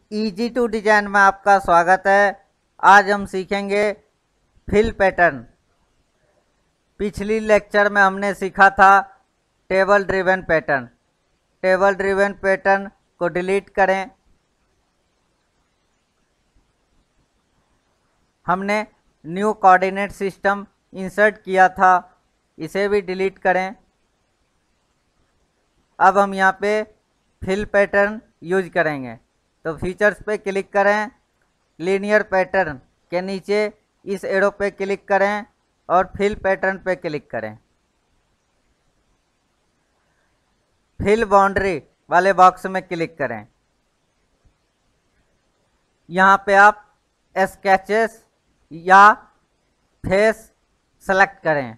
Easy to design में आपका स्वागत है। आज हम सीखेंगे फिल पैटर्न। पिछली लेक्चर में हमने सीखा था table driven pattern. Table driven pattern को डिलीट करें। हमने न्यू कोऑर्डिनेट सिस्टम इंसर्ट किया था, इसे भी डिलीट करें। अब हम यहाँ पे फिल पैटर्न यूज करेंगे, तो फीचर्स पे क्लिक करें, लीनियर पैटर्न के नीचे इस एरो पे क्लिक करें और फिल पैटर्न पे क्लिक करें। फिल बाउंड्री वाले बॉक्स में क्लिक करें। यहाँ पे आप स्केचेस या फेस सेलेक्ट करें।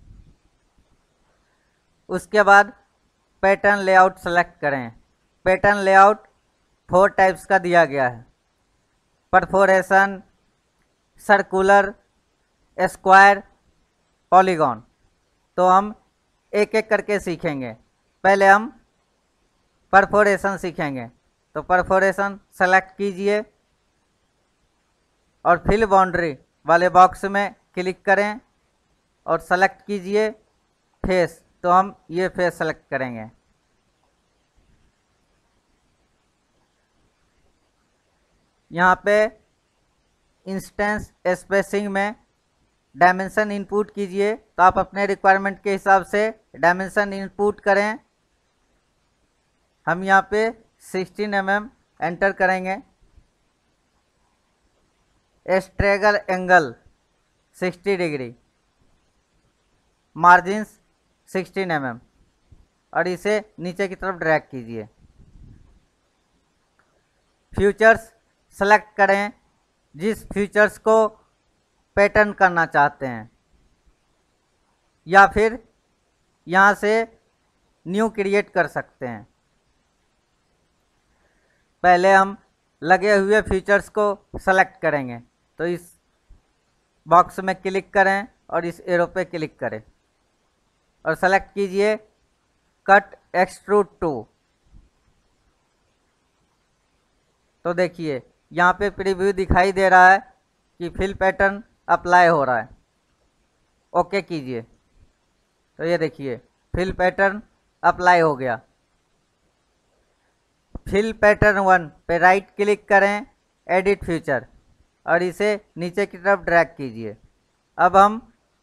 उसके बाद पैटर्न लेआउट सेलेक्ट करें। पैटर्न लेआउट 4 टाइप्स का दिया गया है: परफोरेशन, सर्कुलर, स्क्वायर, पॉलीगॉन। तो हम एक एक करके सीखेंगे। पहले हम परफोरेशन सीखेंगे, तो परफोरेशन सेलेक्ट कीजिए और फिल बाउंड्री वाले बॉक्स में क्लिक करें और सेलेक्ट कीजिए फेस। तो हम ये फेस सेलेक्ट करेंगे। यहाँ पे इंस्टेंस स्पेसिंग में डायमेंशन इनपुट कीजिए, तो आप अपने रिक्वायरमेंट के हिसाब से डायमेंशन इनपुट करें। हम यहाँ पे 16 mm एंटर करेंगे। Stagger angle 60 degree, margins 16 mm और इसे नीचे की तरफ ड्रैग कीजिए। फीचर्स सेलेक्ट करें जिस फीचर्स को पैटर्न करना चाहते हैं, या फिर यहाँ से न्यू क्रिएट कर सकते हैं। पहले हम लगे हुए फीचर्स को सेलेक्ट करेंगे, तो इस बॉक्स में क्लिक करें और इस एरो पे क्लिक करें और सेलेक्ट कीजिए कट एक्सट्रूड टू। तो देखिए यहाँ पे प्रीव्यू दिखाई दे रहा है कि फिल पैटर्न अप्लाई हो रहा है। ओके कीजिए, तो ये देखिए फिल पैटर्न अप्लाई हो गया। फिल पैटर्न 1 पे राइट क्लिक करें, एडिट फीचर, और इसे नीचे की तरफ ड्रैग कीजिए। अब हम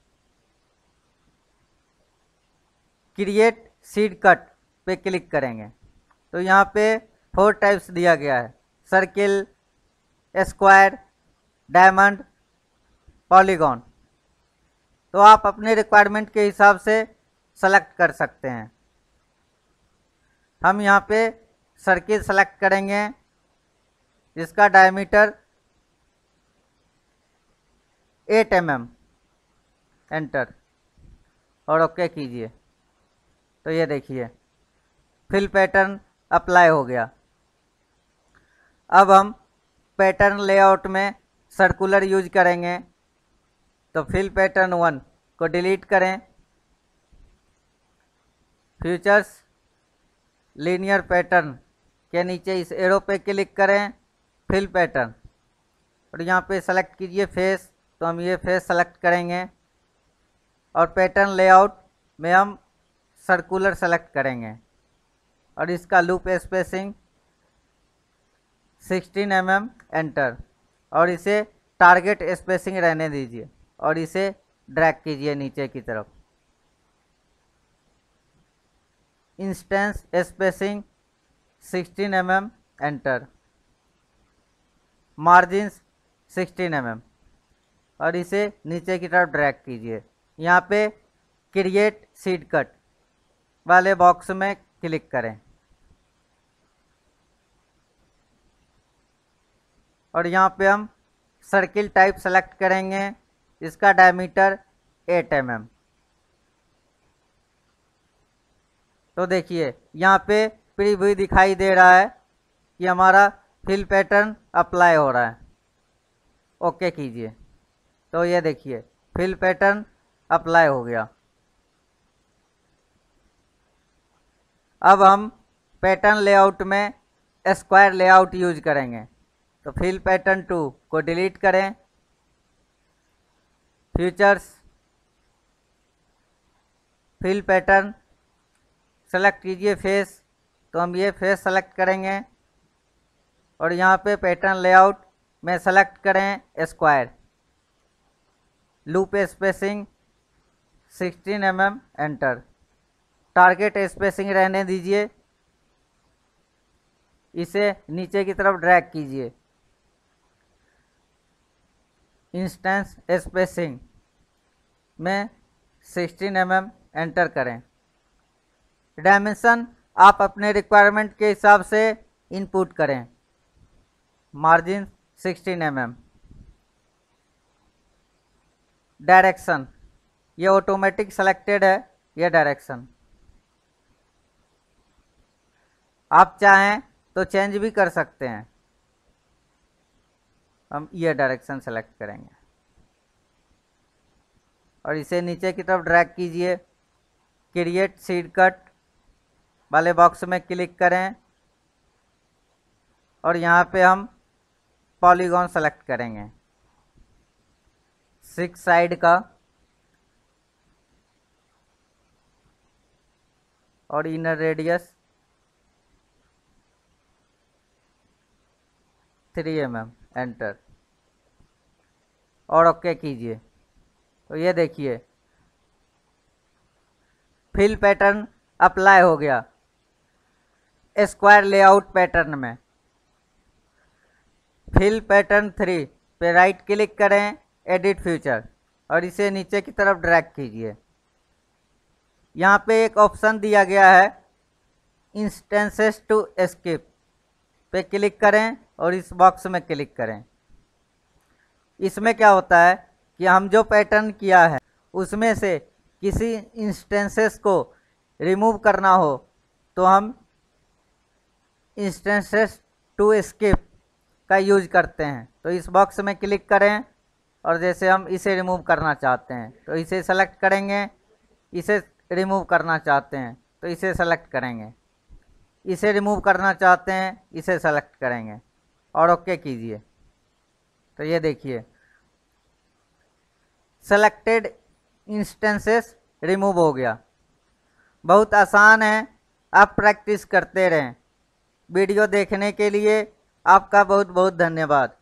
क्रिएट सीड कट पे क्लिक करेंगे, तो यहाँ पे 4 टाइप्स दिया गया है: सर्किल, स्क्वायर, डायमंड, पॉलीगॉन। तो आप अपने रिक्वायरमेंट के हिसाब से सेलेक्ट कर सकते हैं। हम यहाँ पे सर्किल सेलेक्ट करेंगे जिसका डायमीटर 8 mm, एंटर और ओके कीजिए। तो ये देखिए फिल पैटर्न अप्लाई हो गया। अब हम पैटर्न लेआउट में सर्कुलर यूज करेंगे, तो फिल पैटर्न 1 को डिलीट करें। फीचर्स, लीनियर पैटर्न के नीचे इस एरो पे क्लिक करें, फिल पैटर्न, और यहाँ पे सेलेक्ट कीजिए फेस। तो हम ये फेस सेलेक्ट करेंगे और पैटर्न लेआउट में हम सर्कुलर सेलेक्ट करेंगे और इसका लूप स्पेसिंग 16 mm, एंटर, और इसे टारगेट स्पेसिंग रहने दीजिए और इसे ड्रैग कीजिए नीचे की तरफ। Instance spacing 16 mm, enter, margins 16 mm और इसे नीचे की तरफ ड्रैग कीजिए। यहाँ पे क्रिएट सीड कट वाले बॉक्स में क्लिक करें और यहाँ पे हम सर्किल टाइप सेलेक्ट करेंगे, इसका डायमीटर 8 mm। तो देखिए यहाँ पे प्रीव्यू दिखाई दे रहा है कि हमारा फिल पैटर्न अप्लाई हो रहा है। ओके कीजिए, तो ये देखिए फिल पैटर्न अप्लाई हो गया। अब हम पैटर्न लेआउट में स्क्वायर लेआउट यूज करेंगे। तो फिल पैटर्न 2 को डिलीट करें, फीचर्स, फिल पैटर्न सेलेक्ट कीजिए फेस, तो हम ये फेस सेलेक्ट करेंगे और यहाँ पे पैटर्न लेआउट में सेलेक्ट करें square, loop spacing 16 mm, enter. Target spacing रहने दीजिए, इसे नीचे की तरफ ड्रैग कीजिए। इंस्टेंस स्पेसिंग में 16 mm, एंटर करें। डायमेंशन आप अपने रिक्वायरमेंट के हिसाब से इनपुट करें, मार्जिन 16 mm। डायरेक्शन ये ऑटोमेटिक सेलेक्टेड है, ये डायरेक्शन आप चाहें तो चेंज भी कर सकते हैं। हम ये डायरेक्शन सेलेक्ट करेंगे और इसे नीचे की तरफ ड्रैग कीजिए। क्रिएट सीड कट वाले बॉक्स में क्लिक करें और यहाँ पे हम पॉलीगॉन सेलेक्ट करेंगे 6 साइड का और इनर रेडियस 3 mm, एंटर और ओके कीजिए। तो ये देखिए फिल पैटर्न अप्लाई हो गया स्क्वायर लेआउट पैटर्न में। फिल पैटर्न 3 पे राइट क्लिक करें, एडिट फीचर, और इसे नीचे की तरफ ड्रैग कीजिए। यहाँ पे एक ऑप्शन दिया गया है इंस्टेंसेस टू एस्केप पे क्लिक करें और इस बॉक्स में क्लिक करें। इसमें क्या होता है कि हम जो पैटर्न किया है उसमें से किसी इंस्टेंसेस को रिमूव करना हो तो हम इंस्टेंसेस टू एस्केप का यूज करते हैं। तो इस बॉक्स में क्लिक करें और जैसे हम इसे रिमूव करना चाहते हैं तो इसे सेलेक्ट करेंगे, इसे रिमूव करना चाहते हैं तो इसे सेलेक्ट करेंगे, इसे रिमूव करना चाहते हैं इसे सेलेक्ट करेंगे और ओके कीजिए। तो ये देखिए सेलेक्टेड इंस्टेंसेस रिमूव हो गया। बहुत आसान है, आप प्रैक्टिस करते रहें। वीडियो देखने के लिए आपका बहुत बहुत धन्यवाद।